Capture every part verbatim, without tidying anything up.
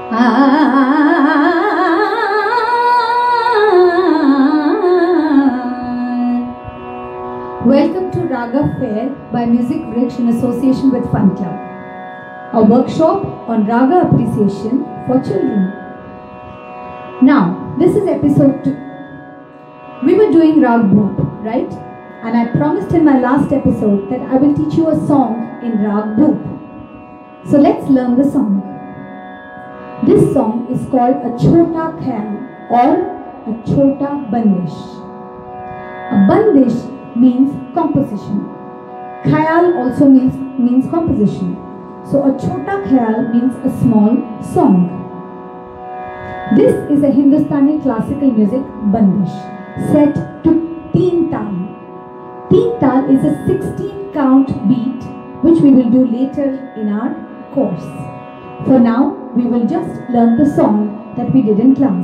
Welcome to Raga Fair by Music Rich in association with Fun Club, a workshop on Raga appreciation for children. Now, this is episode two. We were doing Rag Bhoop, right? And I promised in my last episode that I will teach you a song in Rag Bhoop. So let's learn the song. This song is called a Chhota Khayal or a Chhota Bandish. A Bandish means composition. Khayal also means, means composition. So a Chhota Khayal means a small song. This is a Hindustani classical music bandish set to Teen Tal. Teen Tal is a sixteen count beat which we will do later in our course. For now, we will just learn the song that we did in class.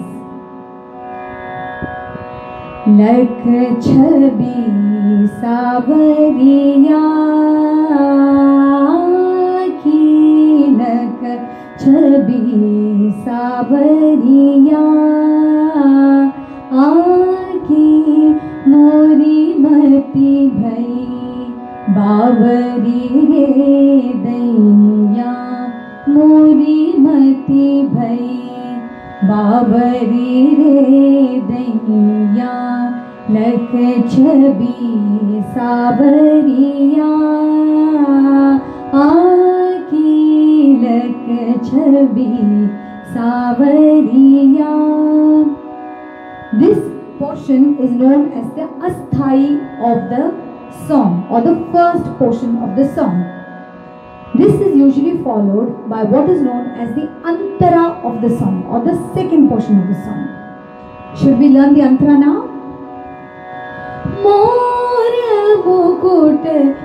Lak chhabi savariya ki lak chhabi savariya aaki mori mati bhai बावरी रे दैया मोरी मती भई बावरी रे दैया लख छबी सावरिया आकी लख छबी सावरिया. This portion is known as the Asthai of the song or the first portion of the song. This is usually followed by what is known as the Antara of the song or the second portion of the song. Should we learn the Antara now? Mor mukut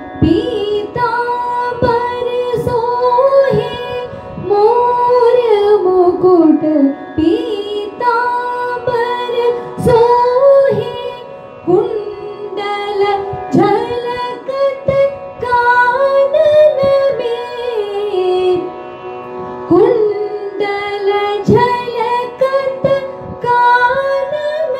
pitambar sohe mor mukut pitambar sohe kundala झलकत कानन में कुंडल झलकत कानन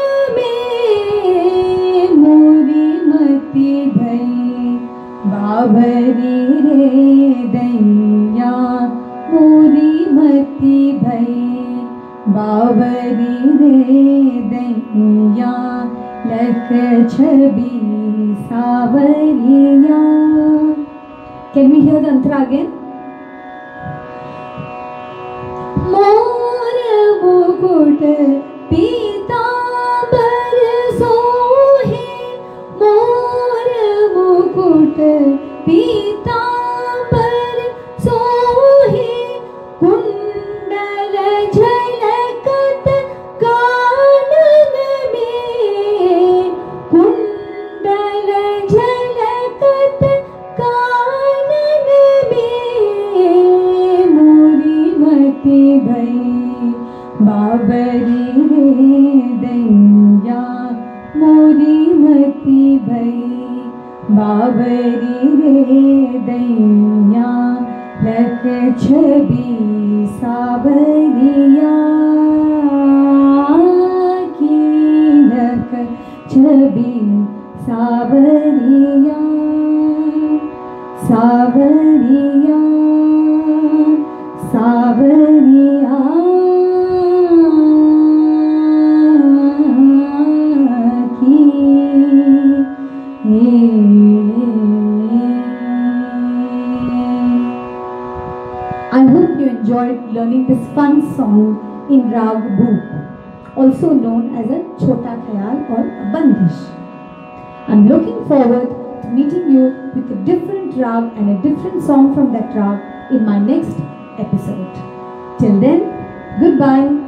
में मोरी मती भई बावरी रे दैया मोरी मती भई बावरी रे दैया लख छबी सावरिया. Can we hear the Antara again? मोर मुकुट पीतांबर सोहे मोर मुकुट पीतांबर सोहे कुंडल झलकत कानन में कुंडल झलकत कानन में मोरी मती भई बावरी रे दैया मोरी मती भई बावरी रे दैया लख छबी सावरिया की लख छबी सावरिया सावरिया सावरिया की. I hope you enjoyed learning this fun song in Rag Bhoop, also known as a Chhota Khayal or a Bandish. I'm looking forward to meeting you with a different rag and a different song from that rag in my next episode. Till then, goodbye.